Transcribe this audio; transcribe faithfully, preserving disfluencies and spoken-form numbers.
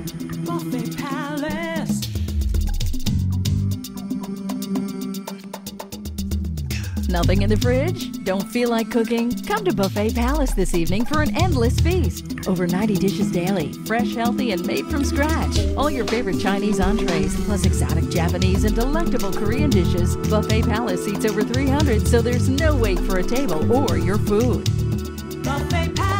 Buffet Palace. Nothing in the fridge? Don't feel like cooking? Come to Buffet Palace this evening for an endless feast. Over ninety dishes daily, fresh, healthy, and made from scratch. All your favorite Chinese entrees, plus exotic Japanese and delectable Korean dishes. Buffet Palace seats over three hundred, so there's no wait for a table or your food. Buffet Palace.